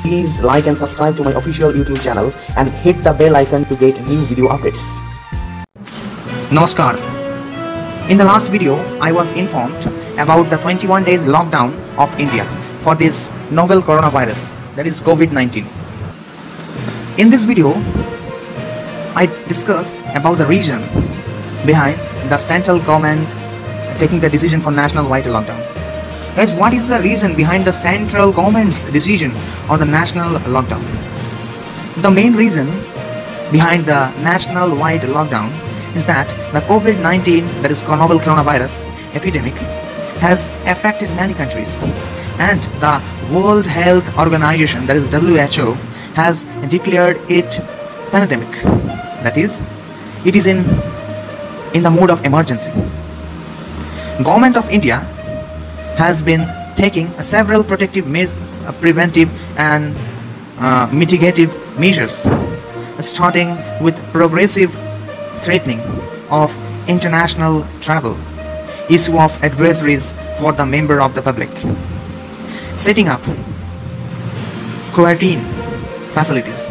Please like and subscribe to my official YouTube channel and hit the bell icon to get new video updates. Namaskar. In the last video, I was informed about the 21 days lockdown of India for this novel coronavirus, that is COVID-19. In this video, I discuss about the reason behind the central government taking the decision for national-wide lockdown. Guys, what is the reason behind the central government's decision on the national lockdown? The main reason behind the national-wide lockdown is that the COVID-19, that is novel coronavirus epidemic, has affected many countries, and the World Health Organization, that is WHO, has declared it pandemic. That is, it is in the mode of emergency. Government of India has been taking several protective, preventive and mitigative measures, starting with progressive threatening of international travel, issue of advisories for the member of the public, setting up quarantine facilities,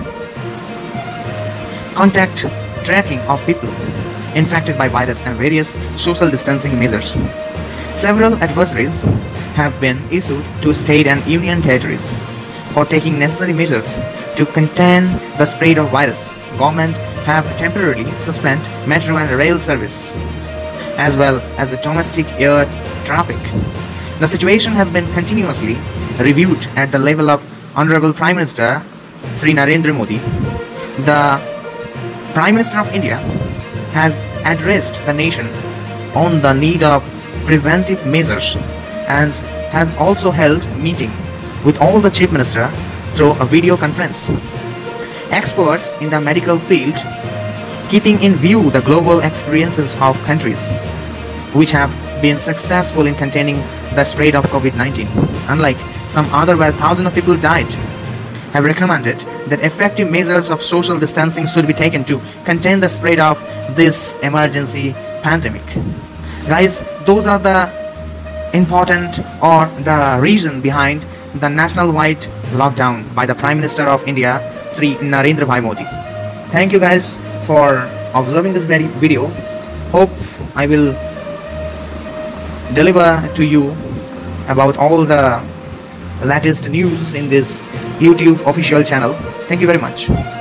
contact tracking of people infected by virus, and various social distancing measures. Several advisories have been issued to state and union territories for taking necessary measures to contain the spread of virus. Government have temporarily suspended metro and rail services as well as the domestic air traffic. The situation has been continuously reviewed at the level of Honorable Prime Minister Sri Narendra Modi. The Prime Minister of India has addressed the nation on the need of preventive measures and has also held a meeting with all the Chief Minister through a video conference. Experts in the medical field, keeping in view the global experiences of countries which have been successful in containing the spread of COVID-19, unlike some other where thousands of people died, have recommended that effective measures of social distancing should be taken to contain the spread of this emergency pandemic. Guys, those are the important or the reason behind the national-wide lockdown by the Prime Minister of India, Sri Narendra Bhai Modi. Thank you guys for observing this video. Hope I will deliver to you about all the latest news in this YouTube official channel. Thank you very much.